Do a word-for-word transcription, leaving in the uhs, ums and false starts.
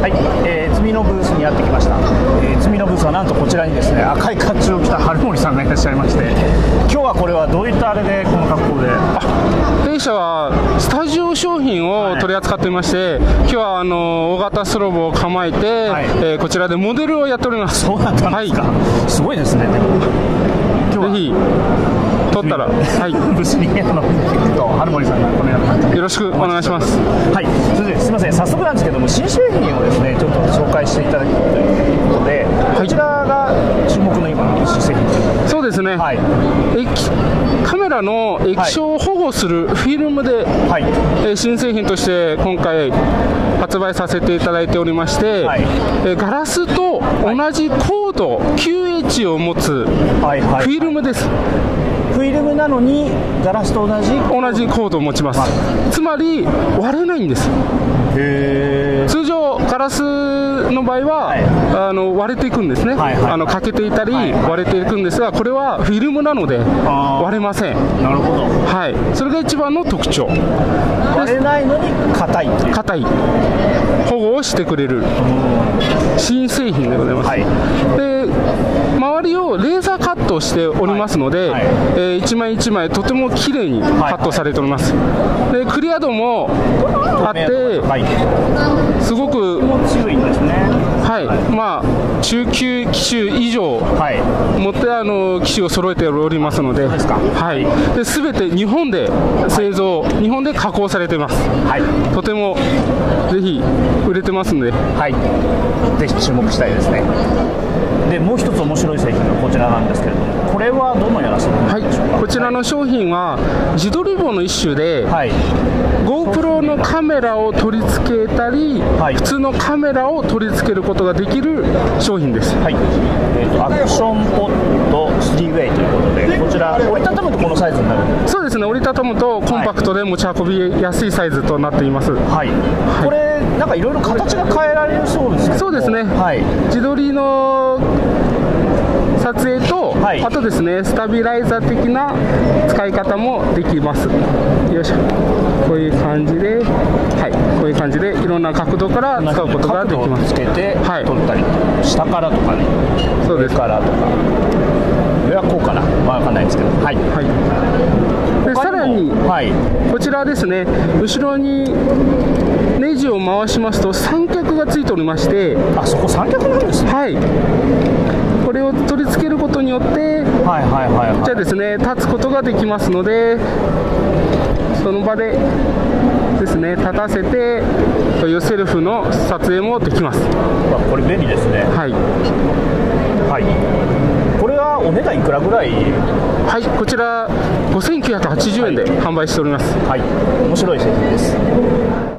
はい、えー、積みのブースにやってきました。えー、積みのブースはなんとこちらにですね、赤い甲冑を着た春森さんがいらっしゃいまして、今日はこれはどういったあれでこの格好で？ 弊社はスタジオ商品を取り扱っていまして、はい、今日はあの大型スローブを構えて、はい、えー、こちらでモデルをやっております。 そうだったんですか、はい、すごいですね。でも今日はぜひ撮ったら、はい、 ブスにゲットのと春森さんがこのような感じでよろしくお願いします。 はい、それですみません、早速なんですけども、新製品をですねちょっと紹介していただくということで、はい、こちらが注目の今の新製品。 そうですね、はい、液カメラの液晶を保護するフィルムで、はい、えー、新製品として今回発売させていただいておりまして、はい、えー、ガラスと同じ高度 キューエイチ を持つフィルムです。 フィルムなのにガラスと同じ同じコードを持ちます。つまり割れないんです。 へー。 通常ガラスの場合は、はい、あの割れていくんですね、はいはい、あの欠けていたり、はいはい、割れていくんですが、これはフィルムなので割れません。 なるほど、 はい、それが一番の特徴。 割れないのに硬いっていう、 硬い保護をしてくれる新製品でございます。はい、で周りをレーザーカットしておりますので、はいはい、えー、一枚一枚とても綺麗にカットされております。はいはい、でクリア度もあって、はい、すごく強いんですね。 はい、はい、まあ中級機種以上、はい、持ってあの機種を揃えておりますので、はい、で全て日本で製造、はい、日本で加工されています。はい、とてもぜひ売れてますので、 はい、ぜひ注目したいですね。でもう一つ面白い製品がこちらなんですけれども、これはどのような製品でしょうか？ はい、こちらの商品は自撮り棒の一種で、はい、GoPro のカメラを取り付けたり、はい、普通のカメラを取り付けることができる商品です。はい、 えーと、アクションポッド スリーウェイ ということで、こちら折りたたむとこのサイズになるんですか？ そうですね、折りたたむとコンパクトで持ち運びやすいサイズとなっています。はい、 はい、これなんかいろいろ形が変えられるそうですけど。 そうですね、はい、自撮りの撮影と、はい、あとですねスタビライザー的な使い方もできます。よいしょ、こういう感じで、はい、こういう感じでいろんな角度から使うことができます。 つけて、はい、撮ったり、下からとかね、 そうです、 上からとか、上はこうかな、まあ、分かんないんですけど、はい、はい、 でさらに、はい、こちらですね、後ろにネジを回しますと三脚がついておりまして、 あそこ三脚なんですね。 はい、これを取り付けることによって、はいはいはいはい、じゃあですね、立つことができますので、その場でですね立たせてというセルフの撮影もできます。 これ便利ですね。はい、はい、これはお値段いくらぐらい？ はい、こちらごせんきゅうひゃくはちじゅうえんで販売しております。 はい、面白い製品です。